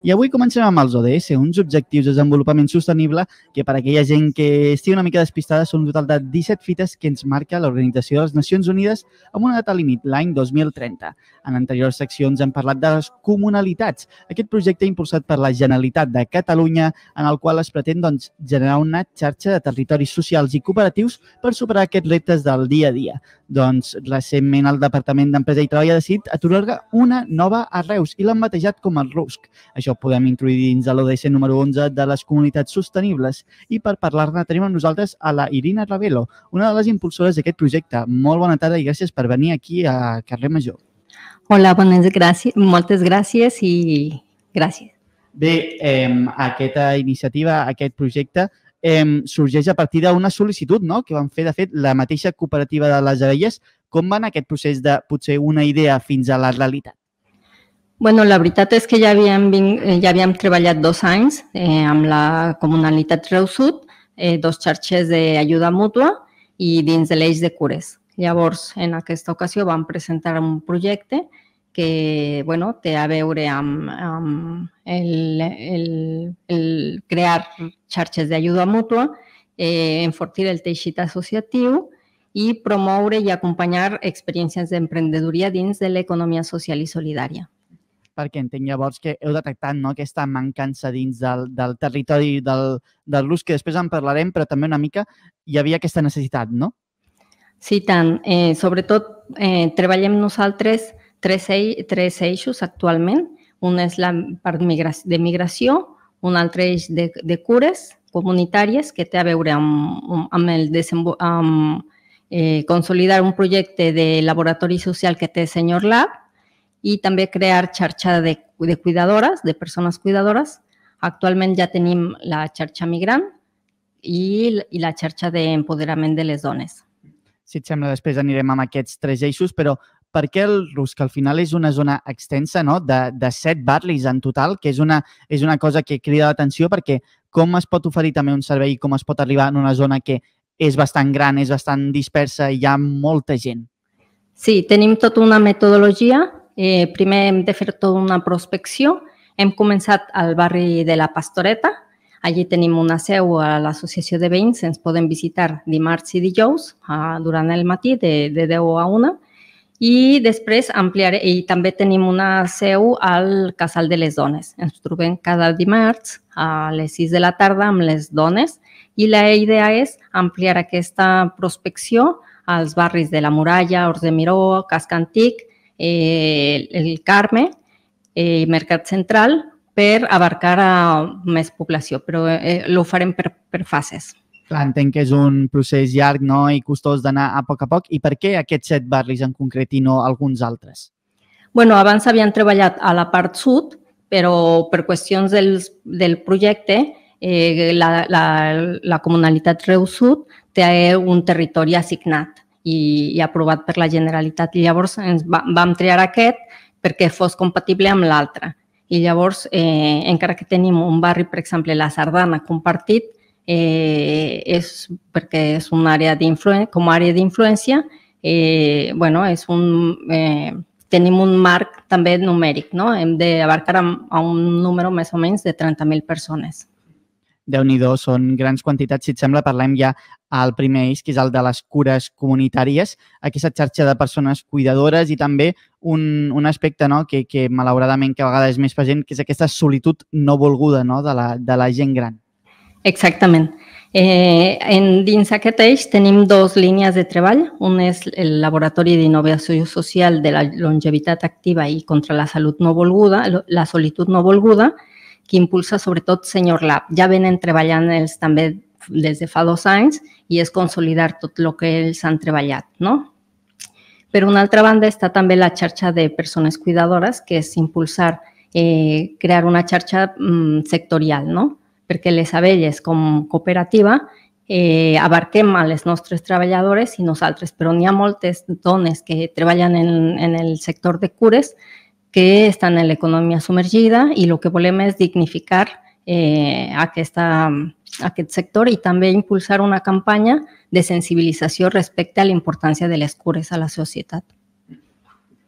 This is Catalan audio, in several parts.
I avui comencem amb els ODS, uns objectius de desenvolupament sostenible que per a aquella gent que estigui una mica despistada són un total de 17 fites que ens marca l'Organització de les Nacions Unides amb una data límit, l'any 2030. En anteriors seccions hem parlat de les comunalitats, aquest projecte impulsat per la Generalitat de Catalunya en el qual es pretén generar una xarxa de territoris socials i cooperatius per superar aquests reptes del dia a dia. Recentment el Departament d'Empresa i Treball ha decidit atorgar una nova a Reus i l'han batejat com el RUSC. Això ho podem introduir dins de l'ODC número 11 de les comunitats sostenibles i per parlar-ne tenim amb nosaltres a la Irina Ravelo, una de les impulsores d'aquest projecte. Molt bona tarda i gràcies per venir aquí a Carrer Major. Hola, moltes gràcies i gràcies. Bé, aquesta iniciativa, aquest projecte, sorgeix a partir d'una sol·licitud que van fer, de fet, la mateixa cooperativa de les Abelles. Com va anar aquest procés de potser una idea fins a la realitat? Bueno, la veritat és que ja havíem treballat 2 anys amb la comunalitat Reus Sud, 2 xarxes d'ajuda mútua i dins de l'eix de cures. Llavors, en aquesta ocasió vam presentar un projecte que té a veure amb el crear xarxes d'ajuda mútua, enfortir el teixit associatiu i promoure i acompanyar experiències d'emprenedoria dins de l'economia social i solidària. Perquè entenc llavors que heu detectat aquesta mancança dins del territori del RUSC, que després en parlarem, però també una mica hi havia aquesta necessitat, no? Sí, tant. Sobretot treballem nosaltres 3 eixos actualment. Un és la part de migració, un altre eix de cures comunitàries que té a veure amb consolidar un projecte de laboratori social que té Senyor Lab i també crear xarxa de cuidadores, de persones cuidadores. Actualment ja tenim la xarxa migrant i la xarxa d'empoderament de les dones. Si et sembla, després anirem amb aquests 3 eixos, però per què el RUSC? Al final és una zona extensa de 7 barris en total, que és una cosa que crida l'atenció perquè com es pot oferir també un servei i com es pot arribar en una zona que és bastant gran, és bastant dispersa i hi ha molta gent. Sí, tenim tota una metodologia. Primer hem de fer tota una prospecció. Hem començat al barri de la Pastoreta. Allí tenim una seu a l'associació de veïns. Ens poden visitar dimarts i dijous durant el matí de 10 a 1. I després ampliaré. I també tenim una seu al Casal de les Dones. Ens trobem cada dimarts a les 6 de la tarda amb les dones i la idea és ampliar aquesta prospecció als barris de la Muralla, Horts de Miró, Casc Antic, el Carme i Mercat Central per abarcar més població, però ho farem per fases. Clar, entenc que és un procés llarg i costós d'anar a poc. I per què aquests 7 barris en concret i no alguns altres? Bueno, abans havien treballat a la part sud, però per qüestions del projecte, la comunalitat Reus Sud té un territori assignat i aprovat per la Generalitat. I llavors vam triar aquest perquè fos compatible amb l'altre. I llavors, encara que tenim un barri, per exemple, la Sardana compartit, és perquè és una àrea com a àrea d'influència, tenim un marc també numèric, hem d'abarcar a un número més o menys de 30.000 persones. Déu-n'hi-do, són grans quantitats. Si et sembla, parlem ja al primer eix, que és el de les cures comunitàries, aquesta xarxa de persones cuidadores i també un aspecte que malauradament cada vegada és més present, que és aquesta solitud no volguda de la gent gran. Exactament. Dins aquest eix tenim 2 línies de treball. Un és el Laboratori d'Innovació Social de la Longevitat Activa i contra la Salut no volguda, la solitud no volguda, que impulsa sobretot Senyor Lab. Ja venen treballant ells també des de fa 2 anys i és consolidar tot el que ells han treballat. Per una altra banda està també la xarxa de persones cuidadores, que és impulsar, crear una xarxa sectorial, perquè les Abelles com cooperativa abarquem a les nostres treballadores i nosaltres, però n'hi ha moltes dones que treballen en el sector de cures que estan en l'economia submergida i el que volem és dignificar aquest sector i també impulsar una campanya de sensibilització respecte a la importància de les cures a la societat.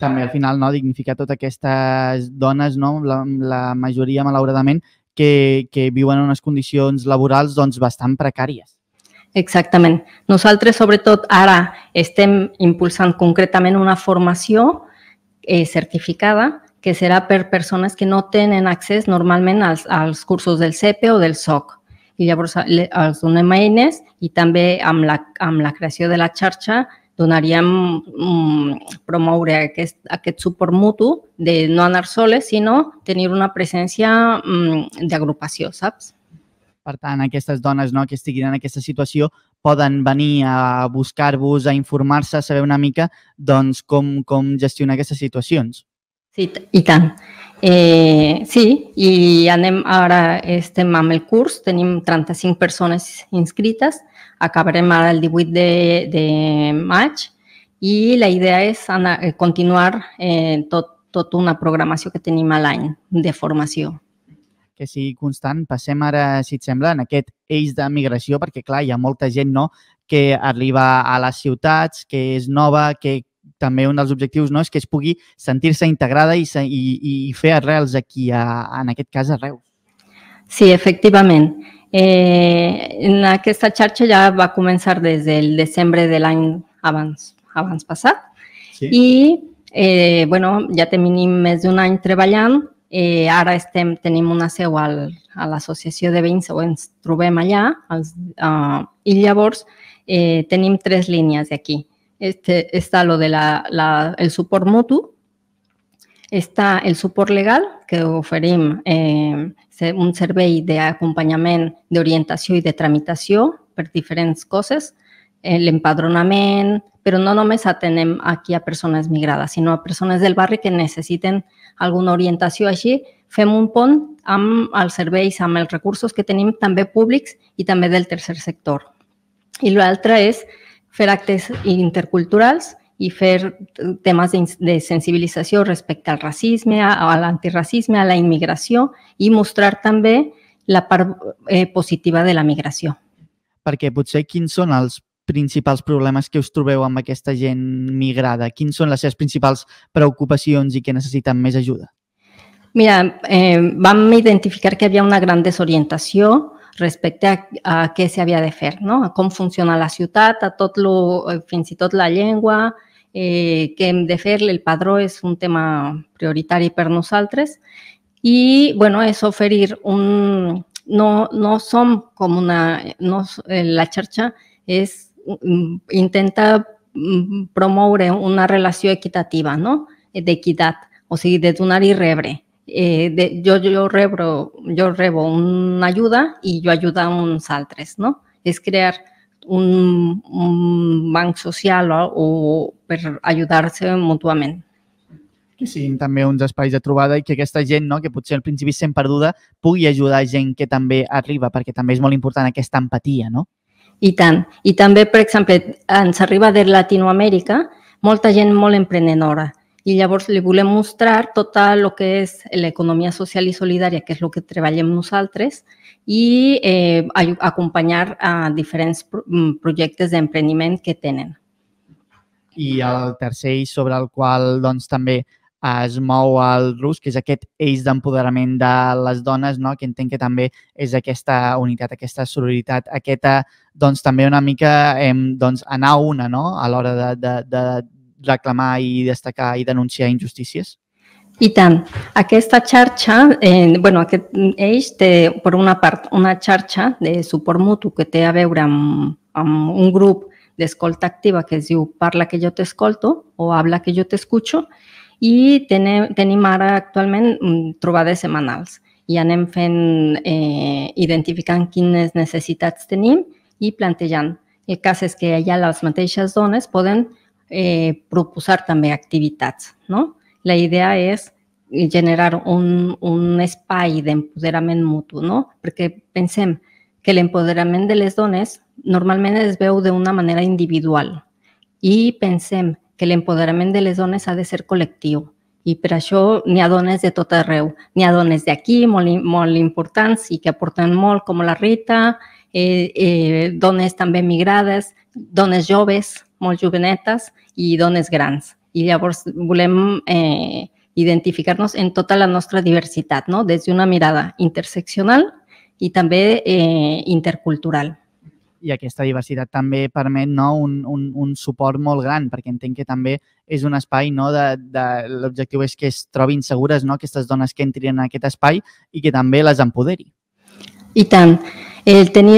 També al final dignificar totes aquestes dones, la majoria malauradament, que viuen en unes condicions laborals bastant precàries. Exactament. Nosaltres, sobretot, ara estem impulsant concretament una formació certificada que serà per persones que no tenen accés normalment als cursos del CEPE o del SOC. I llavors els donem eines i també amb la creació de la xarxa donaríem promoure aquest suport mutu de no anar soles, sinó tenir una presència d'agrupació, saps? Per tant, aquestes dones que estiguin en aquesta situació poden venir a buscar-vos, a informar-se, a saber una mica com gestionar aquestes situacions. Sí, i tant. Sí, i ara estem amb el curs, tenim 35 persones inscrites, acabarem ara el 18 de maig i la idea és continuar tota una programació que tenim a l'any de formació. Que sigui constant. Passem ara, si et sembla, en aquest eix de migració, perquè, clar, hi ha molta gent que arriba a les ciutats, que és nova, que també un dels objectius és que es pugui sentir-se integrada i fer arrels aquí, en aquest cas, a Reus. Sí, efectivament. En aquesta xarxa ja va començar des del desembre de l'any abans passat. Sí. I ja tenim més d'un any treballant. Ara tenim una seu a l'associació de veïns o ens trobem allà i llavors tenim 3 línies d'aquí. Està el suport mutu, està el suport legal, que oferim un servei d'acompanyament, d'orientació i de tramitació per diferents coses, l'empadronament, però no només atenem aquí a persones migrades, sinó a persones del barri que necessiten alguna orientació. Així fem un pont amb els serveis, amb els recursos que tenim també públics i també del tercer sector. I l'altre és fer actes interculturals i fer temes de sensibilització respecte al racisme, a l'antiracisme, a la immigració i mostrar també la part positiva de la migració. Perquè potser quins són els principals problemes que us trobeu amb aquesta gent migrada? Quins són les seves principals preocupacions i que necessiten més ajuda? Mira, vam identificar que hi havia una gran desorientació respecte a què s'havia de fer, a com funciona la ciutat, fins i tot la llengua, què hem de fer. El padró és un tema prioritari per nosaltres i és oferir no som com la xarxa intenta promoure una relació equitativa, d'equitat, o sigui, de donar i rebre. Jo rebo una ajuda i jo ajudo a uns altres, És crear un banc social per ajudar-se mútuament. Que siguin també uns espais de trobada i que aquesta gent, que potser al principi sent perduda, pugui ajudar gent que també arriba, perquè també és molt important aquesta empatia, no? I tant. I també, per exemple, ens arriba de Latinoamèrica molta gent molt emprenedora i llavors li volem mostrar tot el que és l'economia social i solidària, que és el que treballem nosaltres, i acompanyar a diferents projectes d'empreniment que tenen. I el tercer eix sobre el qual també es mou el RUS, que és aquest eix d'empoderament de les dones, que entenc que també és aquesta unitat, aquesta sororitat, aquesta, també una mica anar a una, a l'hora de reclamar i destacar i denunciar injustícies? I tant. Aquesta xarxa, aquest eix té, per una part, una xarxa de suport mutu que té a veure amb un grup d'escolta activa que es diu Parla que jo t'escolto o Habla que jo t'escucho, i tenim ara actualment trobades setmanals i anem identificant quines necessitats tenim i plantejant. El cas és que allà les mateixes dones poden proposar també activitats. La idea és generar un espai d'empoderament mutu, perquè pensem que l'empoderament de les dones normalment es veu d'una manera individual i pensem que l'empoderament de les dones ha de ser col·lectiu i per això n'hi ha dones de tot arreu. N'hi ha dones d'aquí molt importants i que aporten molt, com la Rita, dones també migrades, dones joves, molt jovenetes i dones grans. i llavors volem identificar-nos en tota la nostra diversitat, no? Des d'una mirada interseccional i també intercultural. I aquesta diversitat també permet un suport molt gran, perquè entenc que també és un espai, l'objectiu és que es trobin segures aquestes dones que entrin en aquest espai i que també les empoderi. I tant. El tenir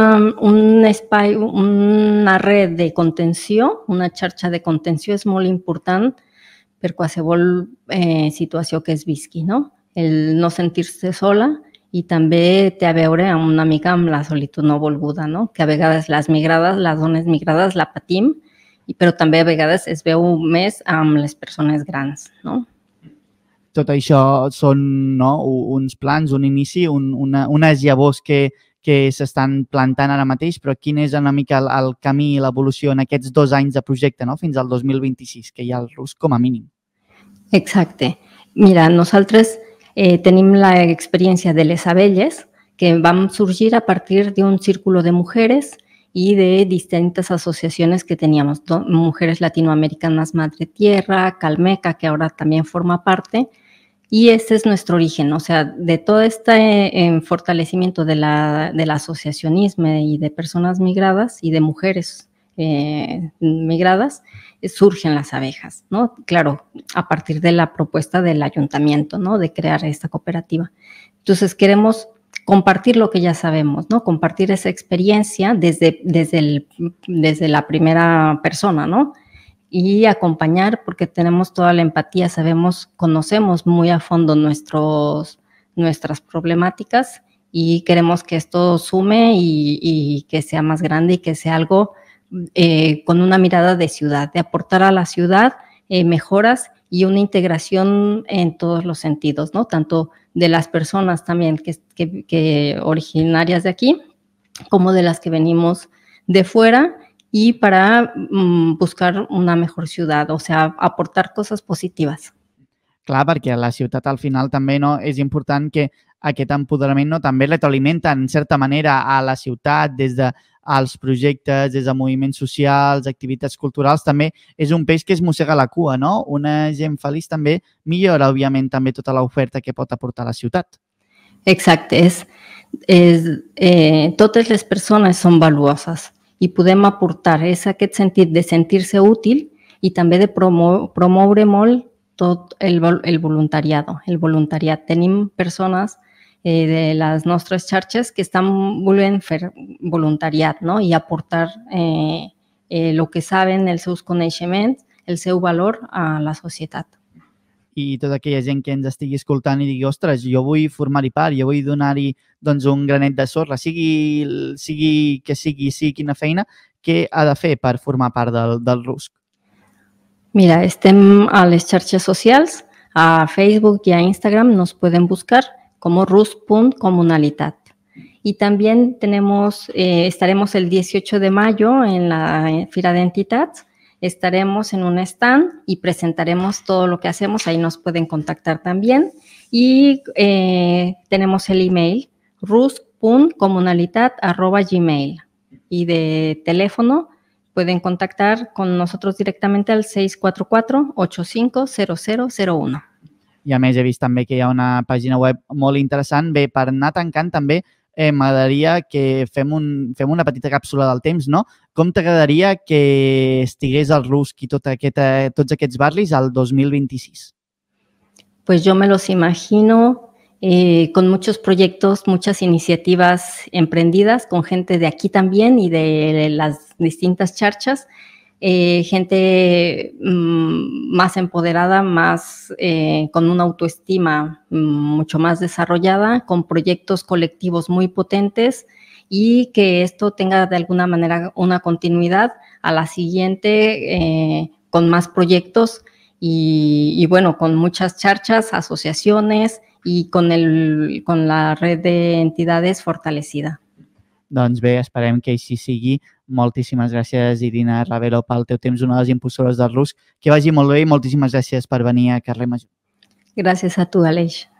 un espai, una red de contenció, una xarxa de contenció és molt important per qualsevol situació que es visqui, no? El no sentir-se sola i també té a veure una mica amb la solitud no volguda, no? Que a vegades les dones migrades la patim, però també a vegades es veu més amb les persones grans, no? Tot això són uns plans, un inici, unes llavors que s'estan plantant ara mateix, però quin és una mica el camí i l'evolució en aquests 2 anys de projecte, fins al 2026, que hi ha el RUSC com a mínim? Exacte. Mira, nosaltres tenim l'experiència de les abelles, que vam sorgir a partir d'un círculo de mujeres y de distintas asociaciones que teníamos, Mujeres Latinoamericanas Madre Tierra, Calmeca, que ahora también forma parte, y ese es nuestro origen, o sea, de todo este fortalecimiento del asociacionismo y de personas migradas y de mujeres migradas, surgen las abejas, ¿no? Claro, a partir de la propuesta del ayuntamiento, ¿no? De crear esta cooperativa. Entonces, queremos compartir lo que ya sabemos, ¿no? Compartir esa experiencia desde la primera persona, ¿no? Y acompañar porque tenemos toda la empatía, conocemos muy a fondo nuestras problemáticas y queremos que esto sume y que sea más grande y que sea algo con una mirada de ciudad, de aportar a la ciudad mejoras y una integración en todos los sentidos, ¿no? Tanto de las personas también que originarias de aquí, como de las que venimos de fuera y para buscar una mejor ciudad, o sea, aportar cosas positivas. Clar, perquè a la ciutat al final també és important que aquest empoderament també retroalimenta en certa manera a la ciutat des dels projectes, des de moviments socials, activitats culturals, també és un peix que es mossega la cua, no? Una gent feliç també millora, òbviament, també tota l'oferta que pot aportar la ciutat. Exacte, totes les persones són valuoses i podem aportar aquest sentit de sentir-se útil i també de promoure molt tot el voluntariat. Tenim persones de les nostres xarxes que estan volent fer voluntariat, no? I aportar el que saben, els seus coneixements, el seu valor a la societat. I tota aquella gent que ens estigui escoltant i digui, ostres, jo vull formar-hi part, jo vull donar-hi un granet de sorra, sigui quina feina, què ha de fer per formar part del RUSC? Mira, estem a les xarxes socials, a Facebook y a Instagram nos pueden buscar como RUSC.comunalitat. Y también estaremos el 18 de mayo en la Fira de Entitats, estaremos en un stand y presentaremos todo lo que hacemos, ahí nos pueden contactar también. Y tenemos el email rusc.comunalitat@gmail. Y de teléfono pueden contactar con nosotros directamente al 644-850001. I a més he vist també que hi ha una pàgina web molt interessant. Bé, per anar tancant també m'agradaria que fem una petita càpsula del temps, no? Com t'agradaria que estigués el RUSC i tots aquests barris al 2026? Pues yo me los imagino con muchos proyectos, muchas iniciativas emprendidas, con gente de aquí también y de las distintas charchas, gente más empoderada, más con una autoestima mucho más desarrollada, con proyectos colectivos muy potentes y que esto tenga de alguna manera una continuidad a la siguiente con más proyectos y bueno, con muchas charchas, asociaciones y con la red de entidades fortalecida. Doncs bé, esperem que així sigui. Moltíssimes gràcies, Irina Ravelo, pel teu temps, una de les impulsores del RUSC. Que vagi molt bé i moltíssimes gràcies per venir a Carrer Major. Gràcies a tu, Aleix.